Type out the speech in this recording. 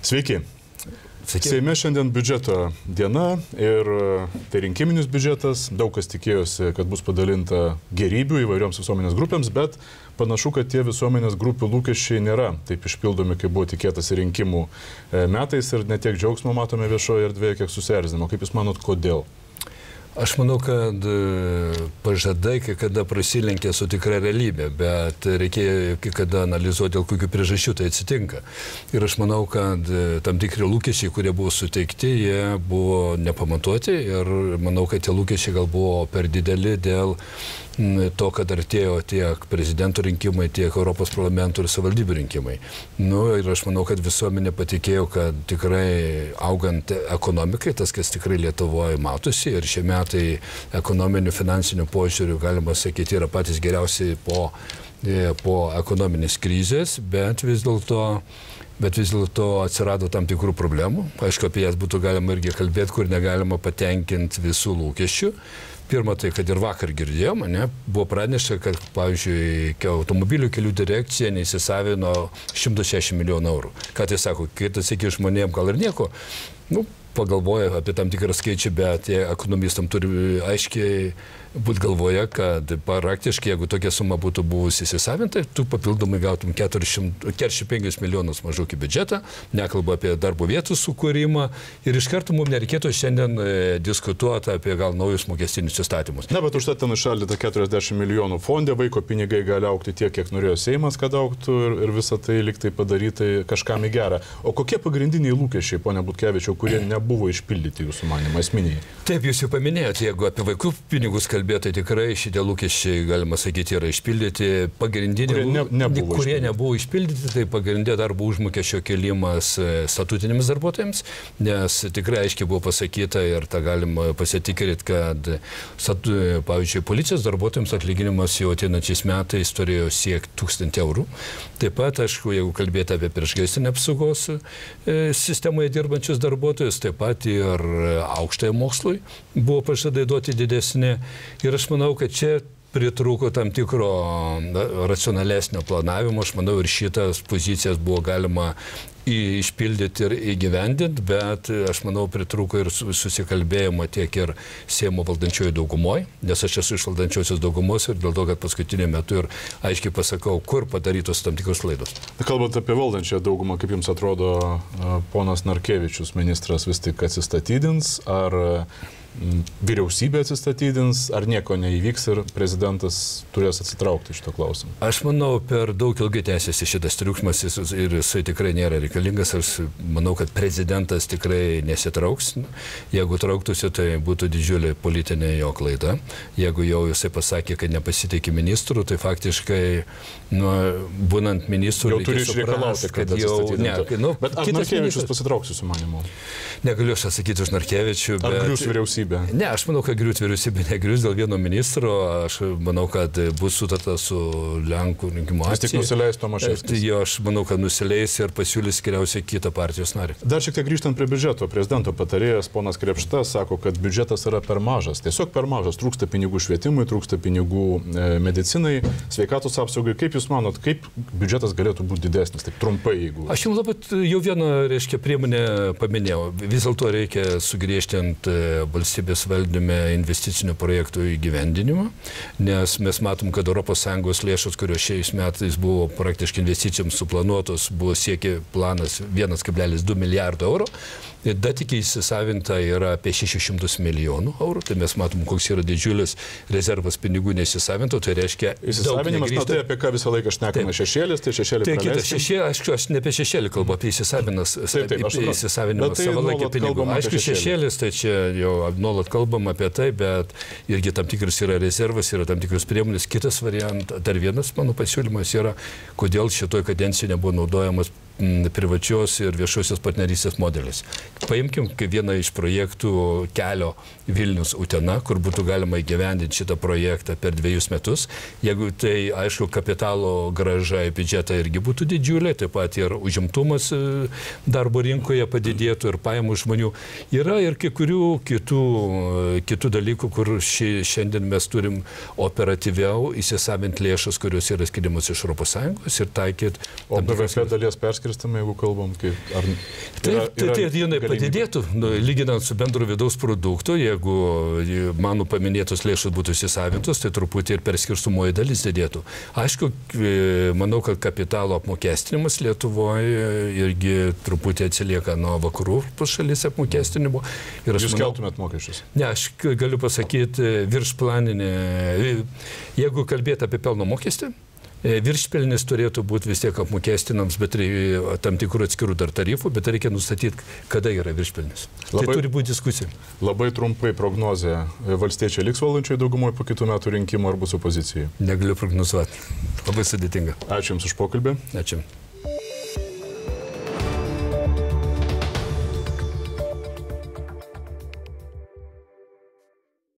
Sveiki. Seime šiandien biudžeto diena ir tai rinkiminis biudžetas. Daug kas tikėjosi, kad bus padalinta gerybių įvairioms visuomenės grupėms, bet panašu, kad tie visuomenės grupių lūkesčiai nėra taip išpildomi, kaip buvo tikėtasi rinkimų metais ir ne tiek džiaugsmo matome viešoje erdvėje, kiek susierzinimo. Kaip Jūs manot, kodėl? Aš manau, kad pažadai kai kada prasilenkia su tikra realybė, bet reikia kai kada analizuoti, dėl kokių priežasčių tai atsitinka. Ir aš manau, kad tam tikri lūkesčiai, kurie buvo suteikti, jie buvo nepamatuoti ir manau, kad tie lūkesčiai gal buvo per dideli dėl to, kad artėjo tiek prezidento rinkimai, tiek Europos parlamento ir savivaldybių rinkimai. Ir aš manau, kad visuomenė patikėjo, kad tikrai augant ekonomikai, tas, kas tikrai Lietuvoje matosi, ir šie metai ekonominių, finansinių požiūrių, galima sakyti, yra patys geriausiai po ekonominės krizės, bet vis dėlto atsirado tam tikrų problemų. Aišku, apie jas būtų galima irgi kalbėti, kur negalima patenkinti visų lūkesčių. Pirma, tai, kad ir vakar girdėjom, buvo pranešta, kad, pavyzdžiui, automobilių kelių direkcija neįsisavino 160 milijonų eurų. Ką tai sako, kai tas iki žmonėm gal ir nieko, pagalvoja apie tam tikrą skaičių, bet ekonomistam turi aiškiai būti galvoje, kad praktiškai, jeigu tokia suma būtų buvusi įsisavinta, tu papildomai gautum 45 milijonus maždaug į biudžetą, nekalbu apie darbo vietų sukūrimą ir iš karto mums nereikėtų šiandien diskutuoti apie gal naujus mokestinius įstatymus. Ne, bet užtat ten iššaldyta 40 milijonų fonde, vaiko pinigai gali augti tiek, kiek norėjo Seimas, kad augtų ir visą tai liktai padarytai kažkam į gerą. O kokie pagrindiniai lūkesčiai, ponia Butkevičiau, kurie nebuvo išpildyti jūsų manymą, esminiai? Taip, jūs jau paminėjote, jeigu apie vaikų pinigus kalbėti, tai tikrai šitie lūkesčiai, galima sakyti, yra išpildyti. Pagrindiniai, kurie nebuvo išpildyti, tai pagrindė darbo užmokesčio kėlimas statutiniams darbuotojams, nes tikrai aiškiai buvo pasakyta ir tą galima pasitikrinti, kad, pavyzdžiui, policijos darbuotojams atlyginimas jau ateinančiais metais turėjo siekti 1000 eurų. Taip pat, aišku, jeigu kalbėti apie priešgaisrinę apsaugos sistemoje dirbančius darbuotojus, taip pat ir aukštojo mokslui buvo pažadai duoti didesnį. Ir aš manau, kad čia pritrūko tam tikro racionalesnio planavimo. Aš manau, ir šitas pozicijas buvo galima išpildyti ir įgyvendinti, bet aš manau, pritrūko ir susikalbėjimo tiek ir Seimo valdančiojo daugumoje, nes aš esu iš valdančiosios daugumos ir dėl to, kad paskutinį metu ir aiškiai pasakau, kur padarytos tam tikros klaidos. Kalbant apie valdančiąją daugumą, kaip jums atrodo, ponas Narkevičius, ministras, vis tik atsistatydins, ar vyriausybė atsistatydins, ar nieko neįvyks ir prezidentas turės atsitraukti iš to klausimą? Aš manau, per daug ilgai tęsiasi šitas triukšmas ir jisai tikrai nėra reikalingas. Aš manau, kad prezidentas tikrai nesitrauks. Jeigu trauktųsi, tai būtų didžiulė politinė jo klaida. Jeigu jau jisai pasakė, kad nepasitikė ministrų, tai faktiškai, būnant ministrų, jau turi išreikalauti, kad atsistatydintų. Bet ar Narkevičius pasitrauks jūsų manymu? Negaliu aš atsakyti už Narkevičių. Ar grius vyriausybė? Ne, aš manau, kad griūt vyriausybė negrius dėl vieno ministro. Aš manau, kad bus sutarta su Lenkų rinkimų akcija. Vis tik nusileis Tomaševskis. Aš manau, kad nusileis ir pasiūlys geriausiai kitą partijos narį. Dar šiek tiek grįžtant prie biudžeto, prezidento patarėjas ponas Krėpšta sako, kad biudžetas yra per mažas. Tiesiog per mažas. Trūksta pinigų švietimui, trūksta pinigų medicinai, sveikatos apsaugai. Kaip Jūs manot, kaip biudžetas galėtų būti didesnis? Taip trumpai, jeigu. Aš jums labai jau vieną, priemonę paminėjau. Vis dėlto reikia sugriežtinti valstybės valdyme investicinių projektų įgyvendinimą, nes mes matom, kad ES lėšos, kurios šiais metais buvo praktiškai investicijoms suplanuotos, buvo siekė planas 1,2 milijardo eurų. Dar tik įsisavinta yra apie 600 milijonų eurų, tai mes matom, koks yra didžiulis rezervas pinigų neįsisavinto, tai reiškia įsisavinimas, tai apie ką visą laiką šnekame, šešėlis, tai šešėlį praleisti. Aš ne apie šešėlį kalbu, apie įsisavinimą savalaikį pinigų. Aišku, šešėlis, tai čia jau nuolat kalbam apie tai, bet irgi tam tikras yra rezervas, yra tam tikras priemonės. Kitas variantas, dar vienas mano pasiūlymas yra, kodėl šitoj kadencijoje nebuvo naudojamas privačios ir viešosios partnerystės modelis. Paimkim kaip vieną iš projektų kelio Vilnius-Utena, kur būtų galima įgyvendinti šitą projektą per 2 metus. Jeigu tai, aišku, kapitalo grąža į biudžetą irgi būtų didžiulė, taip pat ir užimtumas darbo rinkoje padidėtų ir pajamų žmonių. Yra ir kai kurių kitų dalykų, kur šiandien mes turim operatyviau įsisavinti lėšas, kurios yra skiriamos iš ES ir taikyti. O BVP dalies perskirstymas perskirstame, jeigu kalbam, ar tai jinai padidėtų, lyginant su bendro vidaus produktu, jeigu mano paminėtos lėšos būtų įsisavintos, tai truputį ir perskirstumoji dalis didėtų. Aišku, manau, kad kapitalo apmokestinimas Lietuvoje irgi truputį atsilieka nuo vakarų šalis apmokestinimo. Jūs keltumėt mokesčius? Ne, aš galiu pasakyti viršplaninį, jeigu kalbėti apie pelno mokestį, viršpelnis turėtų būti vis tiek apmokestinams, bet tam tikrų atskirų dar tarifų, bet reikia nustatyti, kada yra viršpelnis. Tai turi būti diskusija. Labai trumpai prognozė. Valstiečiai liks valdančioje daugumoje po kitų metų rinkimų ar bus opozicijai? Negaliu prognozuoti. Labai sudėtinga. Ačiū Jums už pokalbį. Ačiū.